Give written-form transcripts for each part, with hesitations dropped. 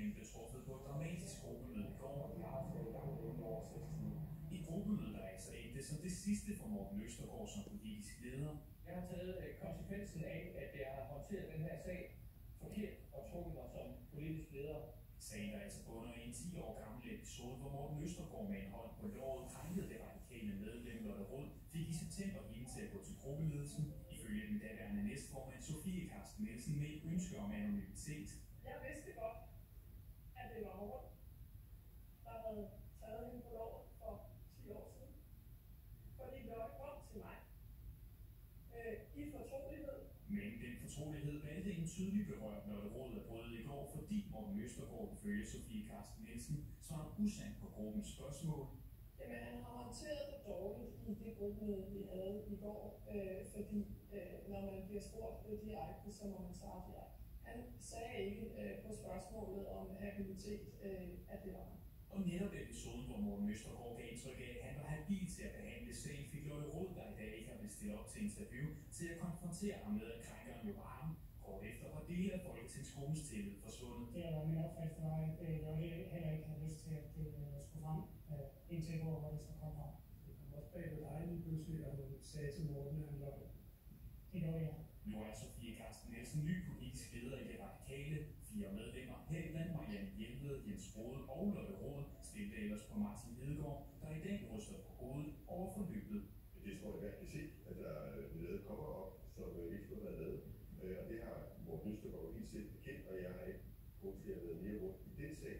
beslutningen blev truffet på et dramatisk gruppemøde i går. Et gruppemøde, der altså endte som det sidste for Morten Østergaard som politisk leder. Jeg har taget konsekvensen af, at jeg har håndteret den her sag forkert og trukket mig som politisk leder. Sagen, der altså bunder i en 10 år gammel episode, hvor Morten Østergaard med en hånd på låret krænkede det radikale medlem Lotte Rod, fik i september hende til at gå til gruppeledelsen, ifølge den daværende næstformand Sofie Carsten Nielsen med et ønske om anonymitet. Jeg vidste godt, at det var Morten, der havde taget hende på låret for 10 år siden. Fordi Lotte kom til mig i fortrolighed. Men den fortrolighed valgte en tydelig berørt Lotte Rod at bryde i går, fordi Morten Østergaard ifølge Sofie Carsten Nielsen svarede usandt på gruppens spørgsmål. Jamen, han har håndteret det dårligt i det gruppemøde, vi havde i går, fordi når man bliver spurgt direkte, så må man svare direkte. Han sagde ikke på spørgsmålet om habilitet, at det var ham. Og netop episoden, hvor Morten Østergaard gav indtryk af, at han var habil til at behandle sagen, fik Lotte Rod, der i dag ikke har blivet stillet op til interview, til at konfrontere ham med, at krænkeren jo var ham. Kort efter var dele af Folketingsgruppens tillid forsvundet. Det var min opfattelse, at Lotte heller ikke havde lyst til, at det skulle frem, indtil hvor det så kom frem. Det kom også bag ved dig lige pludselig, og hun sagde til Morten, at han var det. Det gjorde jeg. Nu er Sofie Carsten Nielsen ny politisk leder i det radikale. 4 medlemmer, heriblandt Marianne Hjelved, Jens Rode og Lotte Rod, stillede ellers på Martin Lidegaard, der i dag ryster på hovedet over forløbet. Det tror jeg gerne kan se, at der lavet kommer op, som ikke skulle have lavet. Og det har Morten Østergaard helt set bekendt, og jeg har ikke grund til at have været mere rundt i den sag.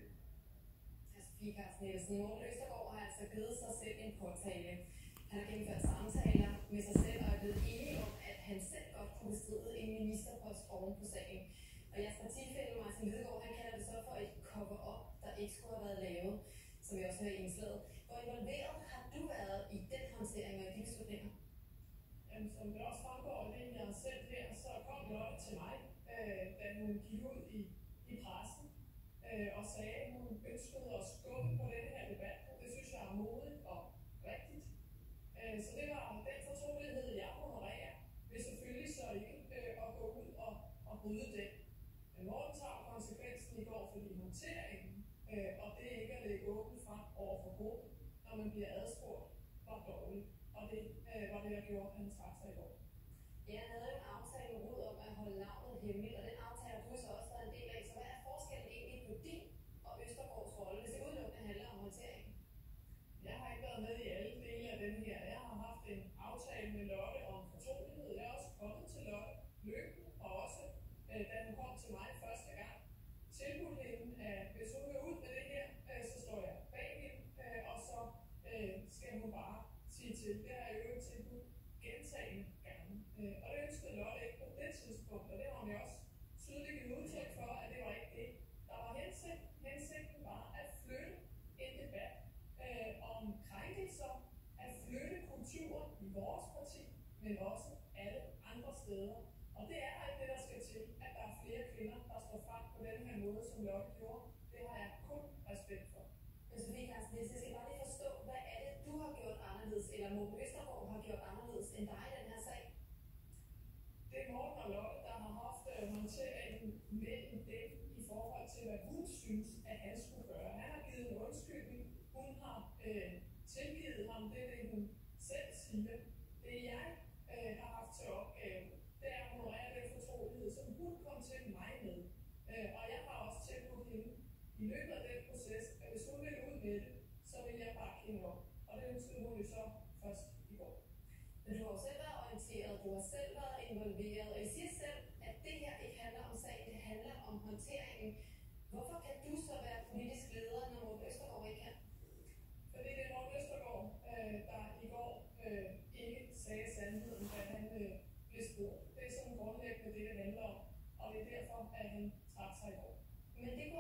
Sofie Carsten Nielsen. Morten Østergaard har altså givet sig selv en påtale. Han har gennemført samtaler med sig selv og er blevet enig om, at han selv godt kunne bestride en ministerpost oven på sagen. Og jeres partifælle Martin Lidegaard, han kalder det så for et cover-up, der ikke skulle have været lavet, som vi også hører i indslaget. Hvor involveret har du været i den håndtering og i de beslutninger? Jamen, som det også fremgår af det, jeg har sendt her, så kom Lotte til mig, da hun gik ud i pressen og sagde, at hun ønskede at skubbe på den her debat. Det synes jeg er modigt og rigtigt. Så det var den fortrolighed, jeg honorerer, vil selvfølgelig så ikke at gå ud og bryde den. Men Morten tager konsekvensen i går, fordi håndteringen, og det ikke at lægge åbent frem over for gruppen, når man bliver adspurgt, var dårligt. Og det var det, jeg gjorde, han trak sig i går. Jeg havde en aftale med ud om at holde navnet hemmeligt, og den aftale har du så også været en del af. Så hvad er forskellen egentlig på din og Østergaards rolle, hvis det udelukkende handler om håndteringen? Jeg har ikke været med i alle dele af den her. Jeg har haft en aftale med Lotte om fortrolighed. Jeg er også kommet til Lotte løbende, og også da hun kom til mig første gang, tilbudt hende, at hvis hun vil ud med det her, så står jeg bag hende, og så skal hun bare sige til. Det har jeg jo ikke tilbudt gentagende gange. Og det ønskede Lotte ikke på det tidspunkt, og det har hun jo også tydeligt givet udtryk for, at det var ikke det. Der var hensigten var at flytte en debat om krænkelser, at flytte kulturen i vores parti, men også alle andre steder. Og det er alt det, der skal til, at der er flere kvinder, der står frem på den her måde, som Lotte gjorde. Det har jeg kun respekt for. Men Sofie Carsten Nielsen, jeg skal bare lige forstå, hvad er det, du har gjort anderledes, eller Morten Østergaard har gjort anderledes end dig i den her sag? Det er Morten og Lotte, der har haft håndteringen mellem dem i forhold til, hvad hun synes, at han skulle gøre. Han har givet en undskyldning. Hun har tilgivet ham det, hun selv siger. Det jeg har haft til opgave, det er at honorere den fortrolighed, som hun kom til mig med. Og jeg har også tilbudt hende i løbet af den proces, at hvis hun vil ud med det, så vil jeg bakke hende op. Og det ønskede hun jo så først i går. Men du har jo selv været orienteret, du har selv været involveret, og I siger selv, at det her ikke handler om sagen, det handler om håndteringen. Hvorfor kan du så være politisk leder, når Morten Østergaard ikke kan? Fordi det er Morten Østergaard, der i går ikke sagde sandheden, da han blev spurgt. Det er sådan grundlæggende det, det handler om, og det er derfor, at han trak sig i går. Men det